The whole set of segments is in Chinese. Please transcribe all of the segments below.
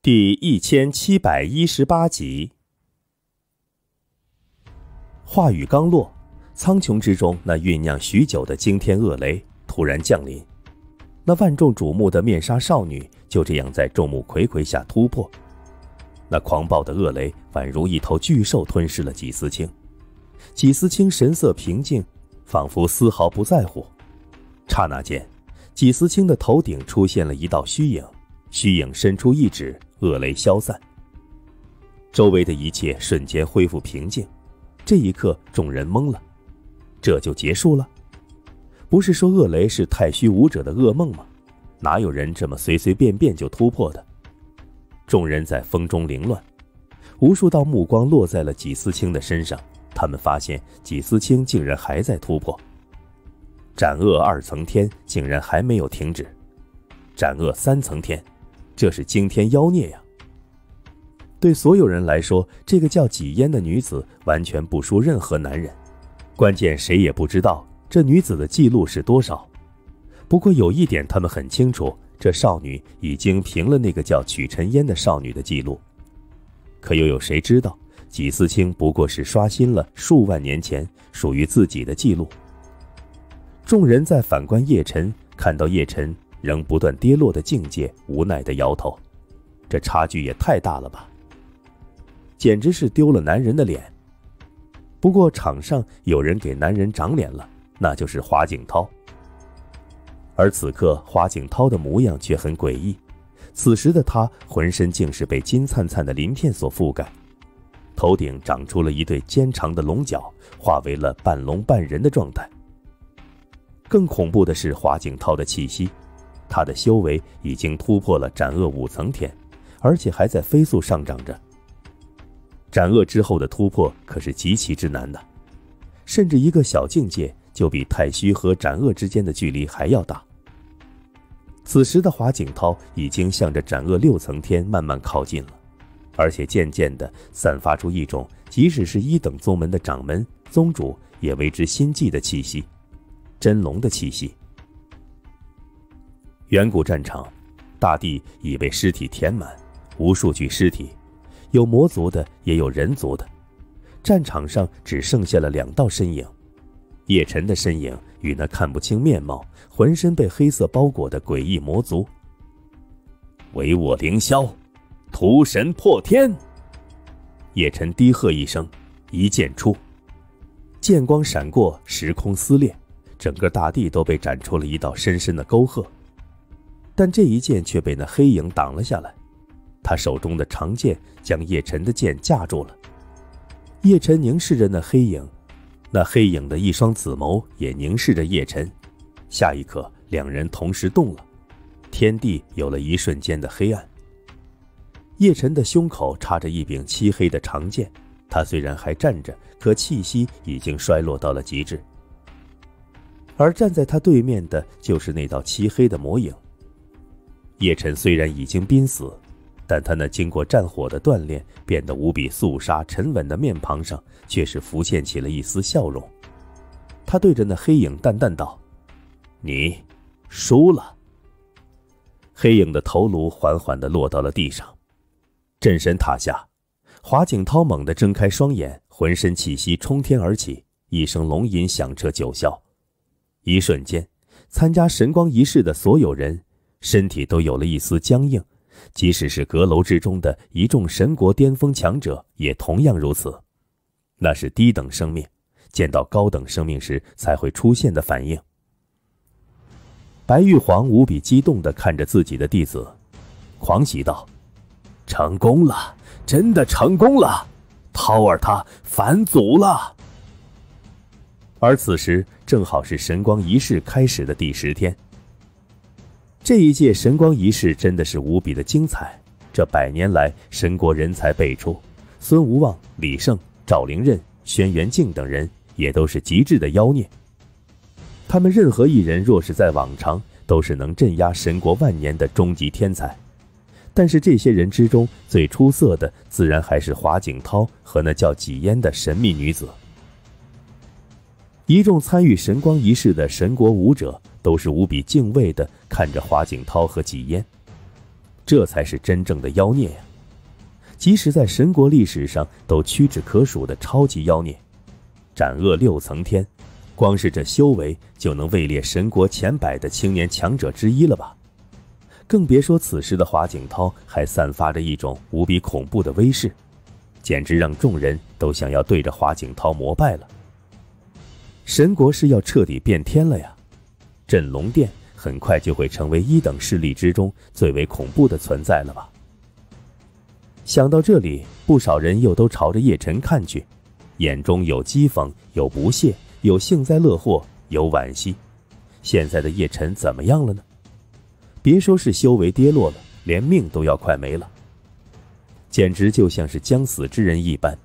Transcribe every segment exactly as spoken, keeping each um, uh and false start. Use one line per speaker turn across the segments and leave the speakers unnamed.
第一千七百一十八集。话语刚落，苍穹之中那酝酿许久的惊天恶雷突然降临，那万众瞩目的面纱少女就这样在众目睽睽下突破。那狂暴的恶雷宛如一头巨兽吞噬了纪思清，纪思清神色平静，仿佛丝毫不在乎。刹那间，纪思清的头顶出现了一道虚影，虚影伸出一指，恶雷消散，周围的一切瞬间恢复平静。这一刻，众人懵了，这就结束了？不是说恶雷是太虚武者的噩梦吗？哪有人这么随随便便就突破的？众人在风中凌乱，无数道目光落在了纪思清的身上，他们发现纪思清竟然还在突破。斩恶二层天竟然还没有停止，斩恶三层天，这是惊天妖孽呀！对所有人来说，这个叫纪嫣的女子完全不输任何男人，关键谁也不知道这女子的记录是多少。不过有一点他们很清楚，这少女已经平了那个叫曲尘烟的少女的记录。可又有谁知道，纪思清不过是刷新了数万年前属于自己的记录。众人在反观叶晨，看到叶晨仍不断跌落的境界，无奈地摇头，这差距也太大了吧，简直是丢了男人的脸。不过场上有人给男人长脸了，那就是华景涛。而此刻华景涛的模样却很诡异，此时的他浑身竟是被金灿灿的鳞片所覆盖，头顶长出了一对尖长的龙角，化为了半龙半人的状态。更恐怖的是华景涛的气息，他的修为已经突破了斩恶五层天，而且还在飞速上涨着。斩恶之后的突破可是极其之难的，甚至一个小境界就比太虚和斩恶之间的距离还要大。此时的华景涛已经向着斩恶六层天慢慢靠近了，而且渐渐地散发出一种即使是一等宗门的掌门宗主也为之心悸的气息，真龙的气息。远古战场，大地已被尸体填满，无数具尸体，有魔族的也有人族的。战场上只剩下了两道身影，叶晨的身影与那看不清面貌、浑身被黑色包裹的诡异魔族。唯我凌霄，屠神破天！叶晨低喝一声，一剑出，剑光闪过，时空撕裂，整个大地都被斩出了一道深深的沟壑。但这一剑却被那黑影挡了下来，他手中的长剑将叶晨的剑架住了。叶晨凝视着那黑影，那黑影的一双紫眸也凝视着叶晨。下一刻，两人同时动了，天地有了一瞬间的黑暗。叶晨的胸口插着一柄漆黑的长剑，他虽然还站着，可气息已经衰落到了极致。而站在他对面的就是那道漆黑的魔影。叶晨虽然已经濒死，但他那经过战火的锻炼，变得无比肃杀沉稳的面庞上却是浮现起了一丝笑容。他对着那黑影淡淡道：你输了。黑影的头颅缓缓地落到了地上。阵神塔下，华景涛猛地睁开双眼，浑身气息冲天而起，一声龙吟响彻九霄。一瞬间，参加神光仪式的所有人身体都有了一丝僵硬，即使是阁楼之中的一众神国巅峰强者也同样如此。那是低等生命见到高等生命时才会出现的反应。白玉皇无比激动地看着自己的弟子，狂喜道：成功了，真的成功了，涛儿他返祖了。而此时正好是神光仪式开始的第十天。这一届神光仪式真的是无比的精彩，这百年来神国人才辈出，孙无望、李胜、赵灵任、轩辕镜等人也都是极致的妖孽。他们任何一人若是在往常都是能镇压神国万年的终极天才，但是这些人之中最出色的自然还是华景涛和那叫纪嫣的神秘女子。一众参与神光仪式的神国武者都是无比敬畏地看着华景涛和纪嫣。 这才是真正的妖孽呀！即使在神国历史上都屈指可数的超级妖孽，斩恶六层天，光是这修为就能位列神国前百的青年强者之一了吧？更别说此时的华景涛还散发着一种无比恐怖的威势，简直让众人都想要对着华景涛膜拜了。神国是要彻底变天了呀！镇龙殿很快就会成为一等势力之中最为恐怖的存在了吧？想到这里，不少人又都朝着叶晨看去，眼中有讥讽，有不屑，有幸灾乐祸，有惋惜。现在的叶晨怎么样了呢？别说是修为跌落了，连命都要快没了，简直就像是将死之人一般。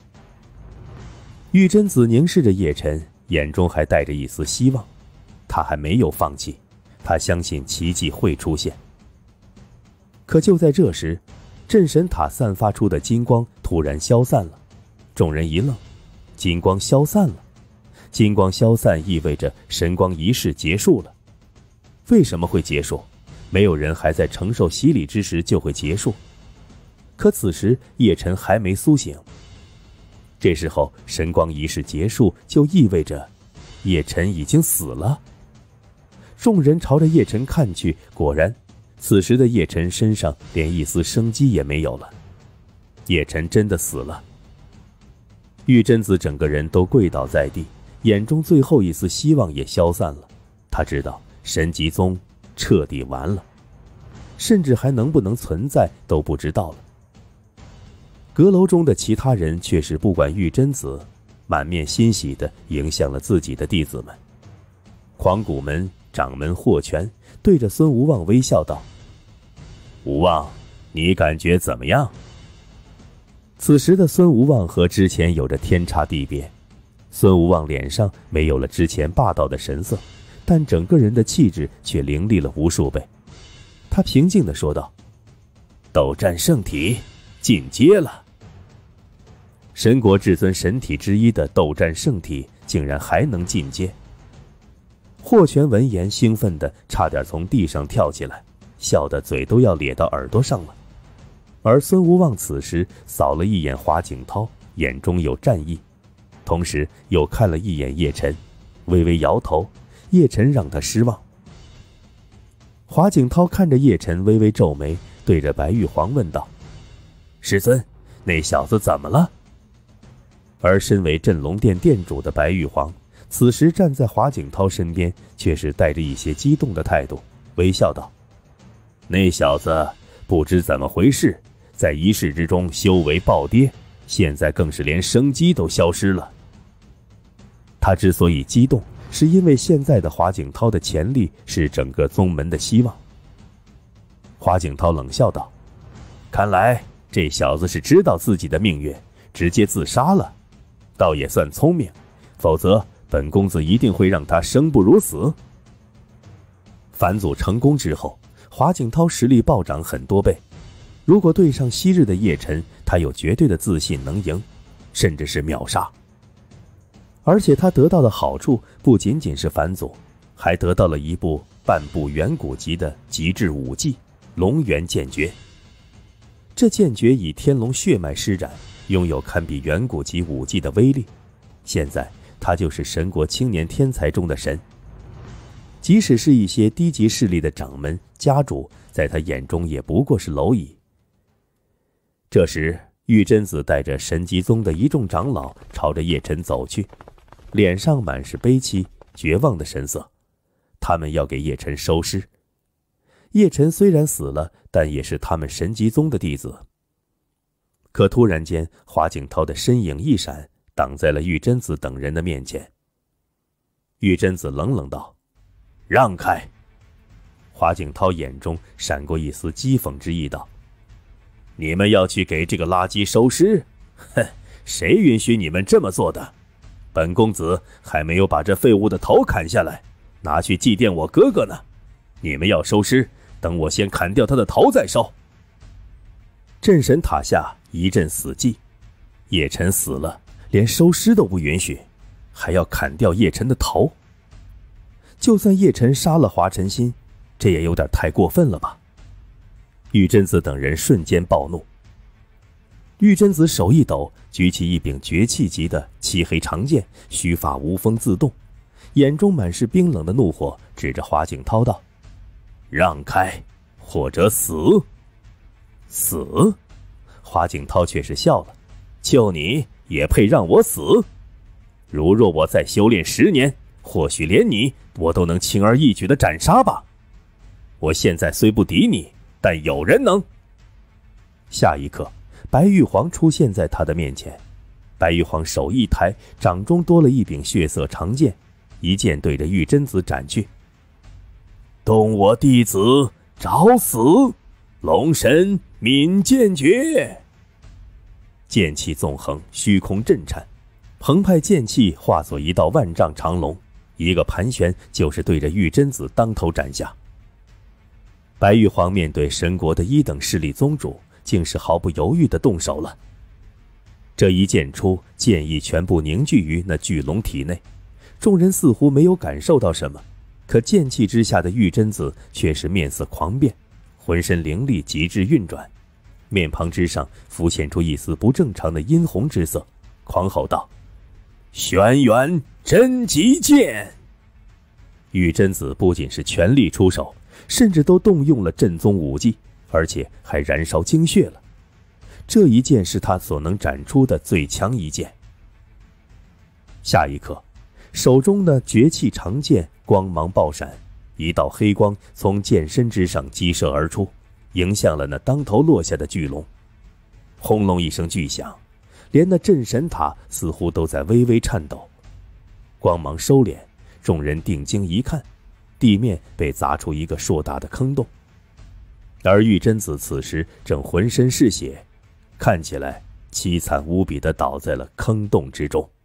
玉贞子凝视着叶晨，眼中还带着一丝希望，他还没有放弃，他相信奇迹会出现。可就在这时，镇神塔散发出的金光突然消散了，众人一愣，金光消散了。金光消散意味着神光仪式结束了。为什么会结束？没有人还在承受洗礼之时就会结束。可此时叶晨还没苏醒。这时候神光仪式结束，就意味着叶晨已经死了。众人朝着叶晨看去，果然此时的叶晨身上连一丝生机也没有了。叶晨真的死了。玉贞子整个人都跪倒在地，眼中最后一丝希望也消散了。他知道神极宗彻底完了，甚至还能不能存在都不知道了。阁楼中的其他人却是不管玉贞子，满面欣喜地迎向了自己的弟子们。狂古门掌门霍权对着孙无望微笑道：“无望，你感觉怎么样？”此时的孙无望和之前有着天差地别。孙无望脸上没有了之前霸道的神色，但整个人的气质却凌厉了无数倍。他平静地说道：“斗战圣体进阶了。”神国至尊神体之一的斗战圣体竟然还能进阶。霍权闻言兴奋的差点从地上跳起来，笑得嘴都要咧到耳朵上了。而孙无望此时扫了一眼华景涛，眼中有战意，同时又看了一眼叶晨，微微摇头，叶晨让他失望。华景涛看着叶晨微微皱眉，对着白玉皇问道：“师尊，那小子怎么了？”而身为镇龙殿殿主的白玉皇此时站在华景涛身边，却是带着一些激动的态度，微笑道：“那小子不知怎么回事，在一世之中修为暴跌，现在更是连生机都消失了。”他之所以激动，是因为现在的华景涛的潜力是整个宗门的希望。华景涛冷笑道：“看来这小子是知道自己的命运，直接自杀了，倒也算聪明，否则本公子一定会让他生不如死。”反祖成功之后，华景涛实力暴涨很多倍，如果对上昔日的叶晨，他有绝对的自信能赢，甚至是秒杀。而且他得到的好处不仅仅是反祖，还得到了一部半部远古级的极致武技龙元剑诀。这剑诀以天龙血脉施展，拥有堪比远古级武技的威力。现在他就是神国青年天才中的神，即使是一些低级势力的掌门家主，在他眼中也不过是蝼蚁。这时玉贞子带着神极宗的一众长老朝着叶晨走去，脸上满是悲戚绝望的神色，他们要给叶晨收尸。叶晨虽然死了，但也是他们神极宗的弟子。可突然间，华景涛的身影一闪，挡在了玉贞子等人的面前。玉贞子冷冷道：“让开！”华景涛眼中闪过一丝讥讽之意，道：“你们要去给这个垃圾收尸？哼，谁允许你们这么做的？本公子还没有把这废物的头砍下来，拿去祭奠我哥哥呢。你们要收尸，等我先砍掉他的头再收。”镇神塔下一阵死寂，叶晨死了，连收尸都不允许，还要砍掉叶晨的头。就算叶晨杀了华晨心，这也有点太过分了吧？ 玉贞子等人瞬间暴怒。玉贞子手一抖，举起一柄绝气级的漆黑长剑，须发无风自动，眼中满是冰冷的怒火，指着华景涛道：“让开，或者死！”死？华景涛却是笑了：“就你也配让我死？如若我再修炼十年，或许连你我都能轻而易举地斩杀吧。我现在虽不敌你，但有人能。”下一刻，白玉皇出现在他的面前。白玉皇手一抬，掌中多了一柄血色长剑，一剑对着玉贞子斩去。动我弟子，找死！龙神泯剑诀！剑气纵横，虚空震颤，澎湃剑气化作一道万丈长龙，一个盘旋就是对着玉贞子当头斩下。白玉皇面对神国的一等势力宗主，竟是毫不犹豫地动手了。这一剑出，剑意全部凝聚于那巨龙体内，众人似乎没有感受到什么，可剑气之下的玉贞子却是面色狂变，浑身灵力极致运转，面庞之上浮现出一丝不正常的殷红之色，狂吼道：“轩辕真极剑！”玉贞子不仅是全力出手，甚至都动用了镇宗武技，而且还燃烧精血了。这一剑是他所能斩出的最强一剑。下一刻，手中的绝气长剑光芒爆闪，一道黑光从剑身之上激射而出，迎向了那当头落下的巨龙。轰隆一声巨响，连那镇神塔似乎都在微微颤抖。光芒收敛，众人定睛一看，地面被砸出一个硕大的坑洞，而玉贞子此时正浑身是血，看起来凄惨无比地倒在了坑洞之中。